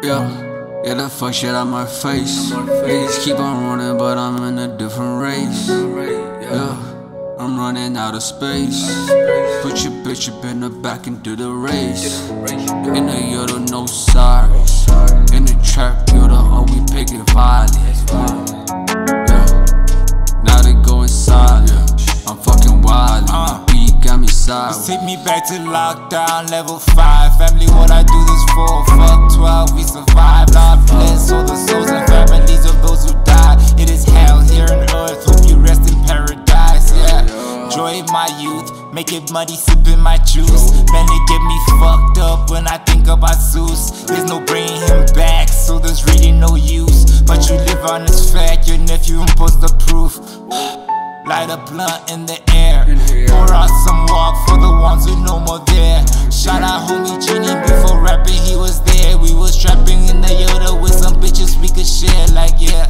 Yeah, the fuck shit out my face. Niggas keep on running, but I'm in a different race. Yeah, I'm running out of space. Put your bitch up in the back and do the race. In the yellow, no sorries. In the trap, you the we picking violence. Yeah, now they going silent. I'm fucking wild. Got me sideways. Take me back to lockdown, level 5. Family, what I do this for? Fuck 12, we survive. Lord bless all the souls and families of those who died. It is hell here on earth, hope you rest in paradise. Yeah, joy in my youth, make it muddy, sipping my juice. Man, they get me fucked up when I think about Zeus. There's no bringing him back, so there's really no use. But you live on this fact, your nephew imposed the proof. Light a blunt in the air, pour out some walk for the ones who no more there. Shout out homie Genie, before rapping he was there. We was trapping in the Yoda with some bitches we could share, like yeah.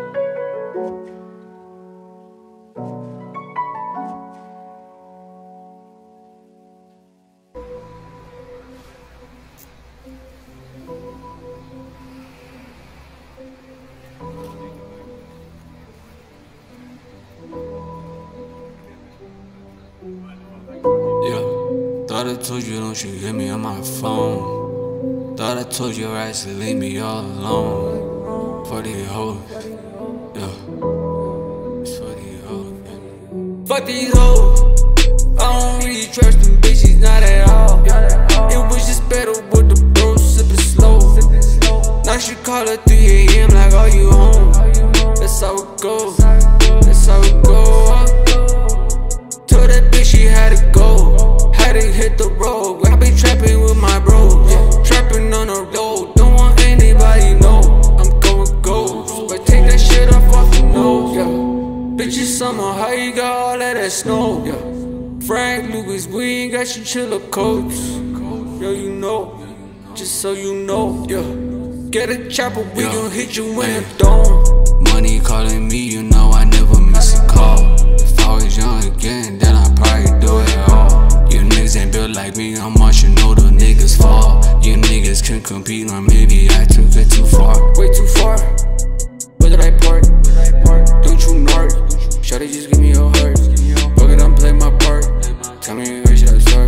Thought I told you don't you hit me on my phone. Thought I told your ass to leave me all alone. For the hoes, yeah. It's for the hoes, yeah. Fuck these hoes. I don't really trust them bitches, not at all. It was just better with the bro sipping slow. Now she call her 3 AM like, are you home? That's how it goes. That's how it goes. Told that bitch she had to go. Had to hit the road. I be trapping with my bro. Yeah, trapping on the road. Don't want anybody know I'm going ghost. But take that shit off the nose. Yeah, bitch, it's summer. How you got all of that snow? Yeah, Frank Lucas, we ain't got you chiller coats. Yo, you know, just so you know. Yeah, get a chopper, we gon' hit you in the dome. Money calling me, you know I never miss a call. If I was young again, then I'd probably do it all. You niggas ain't built like me, I'm watching all the niggas fall. You niggas can compete, or maybe I took it too far. Way too far. Where did I park? Don't you narc? Shawty, just give me your heart. Fuck it, I'm playing my part. Tell me where should I start?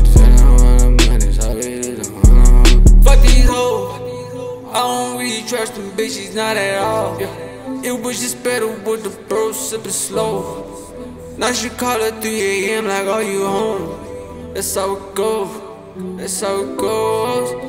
Fuck these hoes. I don't really trust them bitches, not at all. Yeah, it was just better with the bro sipping slow. Now she call her 3 AM like, are you home? That's how it goes. That's how it goes.